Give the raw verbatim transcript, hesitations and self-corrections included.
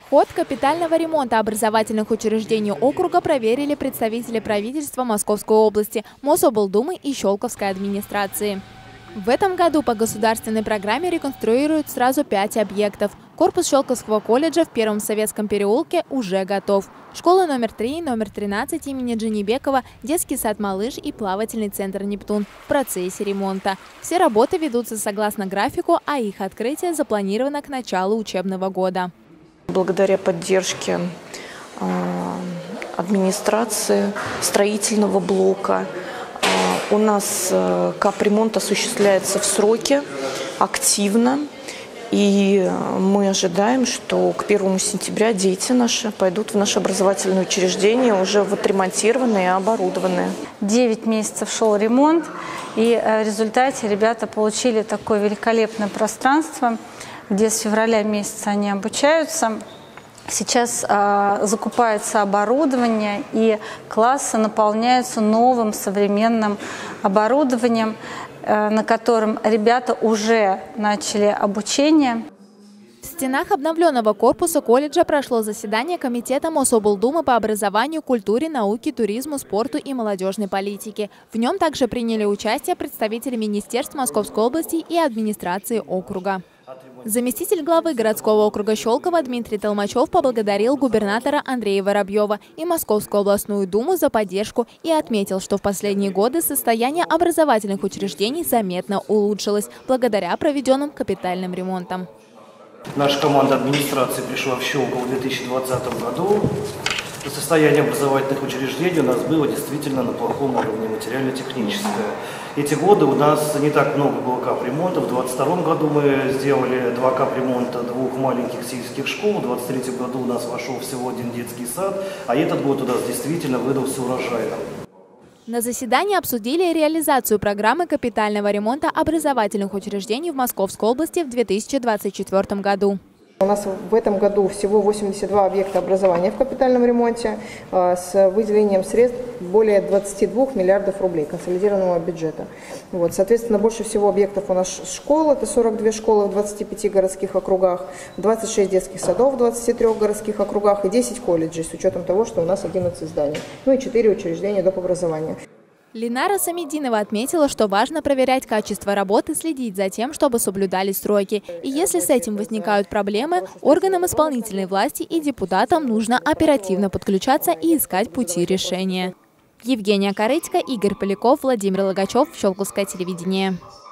Ход капитального ремонта образовательных учреждений округа проверили представители правительства Московской области, Мособлдумы и Щелковской администрации. В этом году по государственной программе реконструируют сразу пять объектов. Корпус Щелковского колледжа в Первом Советском переулке уже готов. Школа номер три, номер тринадцать имени Джанибекова, детский сад «Малыш» и плавательный центр «Нептун» в процессе ремонта. Все работы ведутся согласно графику, а их открытие запланировано к началу учебного года. Благодаря поддержке э, администрации, строительного блока, э, у нас э, капремонт осуществляется в сроки, активно. И мы ожидаем, что к первому сентября дети наши пойдут в наше образовательное учреждение уже вот отремонтированные и оборудованные. Девять месяцев шел ремонт, и в результате ребята получили такое великолепное пространство, где с февраля месяца они обучаются. Сейчас э, закупается оборудование, и классы наполняются новым современным оборудованием, э, на котором ребята уже начали обучение. В стенах обновленного корпуса колледжа прошло заседание Комитета Мособлдумы по образованию, культуре, науке, туризму, спорту и молодежной политике. В нем также приняли участие представители министерств Московской области и администрации округа. Заместитель главы городского округа Щелково Дмитрий Толмачев поблагодарил губернатора Андрея Воробьева и Московскую областную думу за поддержку и отметил, что в последние годы состояние образовательных учреждений заметно улучшилось благодаря проведенным капитальным ремонтам. Наша команда администрации пришла в Щелково в две тысячи двадцатом году. Состояние образовательных учреждений у нас было действительно на плохом уровне, материально-техническое. Эти годы у нас не так много было капремонтов. В две тысячи двадцать втором году мы сделали два капремонта двух маленьких сельских школ. В две тысячи двадцать третьем году у нас вошел всего один детский сад, а этот год у нас действительно выдался урожайным. На заседании обсудили реализацию программы капитального ремонта образовательных учреждений в Московской области в две тысячи двадцать четвёртом году. У нас в этом году всего восемьдесят два объекта образования в капитальном ремонте с выделением средств более двадцати двух миллиардов рублей консолидированного бюджета. Вот, соответственно, больше всего объектов у нас школ, это сорок две школы в двадцати пяти городских округах, двадцать шесть детских садов в двадцати трёх городских округах и десять колледжей, с учетом того, что у нас одиннадцать зданий, ну и четыре учреждения доп. Образования. Линара Самединова отметила, что важно проверять качество работы, следить за тем, чтобы соблюдались сроки. И если с этим возникают проблемы, органам исполнительной власти и депутатам нужно оперативно подключаться и искать пути решения. Евгения Корытько, Игорь Поляков, Владимир Логачев, Щелковское телевидение.